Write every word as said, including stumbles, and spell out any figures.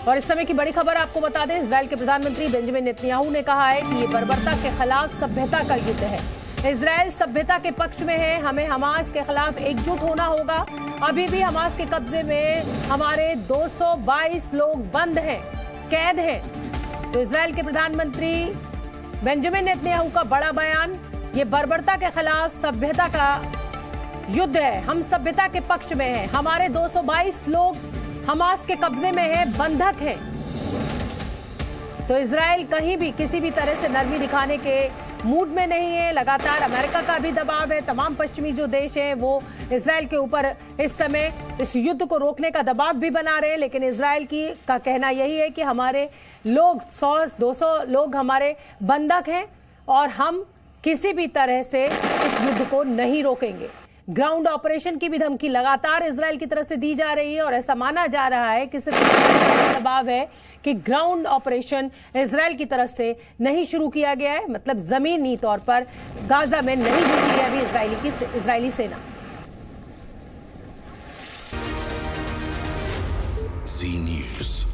और इस समय की बड़ी खबर आपको बता दें, इजराइल के प्रधानमंत्री बेंजामिन नेतन्याहू ने कहा है कि ये बर्बरता के खिलाफ सभ्यता का युद्ध है। इजराइल सभ्यता के पक्ष में है, हमें हमास के खिलाफ एकजुट होना होगा। अभी भी हमास के कब्जे में हमारे दो सौ बाईस लोग बंद हैं, कैद हैं। तो इजराइल के प्रधानमंत्री बेंजामिन नेतन्याहू का बड़ा बयान, ये बर्बरता के खिलाफ सभ्यता का युद्ध है, हम सभ्यता के पक्ष में हैं। हमारे दो सौ बाईस लोग हमास के कब्जे में हैं, बंधक हैं। तो इजराइल कहीं भी किसी भी तरह से नरमी दिखाने के मूड में नहीं है। लगातार अमेरिका का भी दबाव है, तमाम पश्चिमी जो देश हैं वो इजराइल के ऊपर इस समय इस युद्ध को रोकने का दबाव भी बना रहे हैं। लेकिन इजराइल की का कहना यही है कि हमारे लोग सौ दो सौ लोग हमारे बंधक हैं और हम किसी भी तरह से इस युद्ध को नहीं रोकेंगे। ग्राउंड ऑपरेशन की भी धमकी लगातार इजराइल की तरफ से दी जा रही है और ऐसा माना जा रहा है कि सिर्फ दबाव है कि ग्राउंड ऑपरेशन इजराइल की तरफ से नहीं शुरू किया गया है, मतलब जमीनी तौर पर गाजा में नहीं घुसी है अभी इजरायली की इजरायली सेना। जी न्यूज़।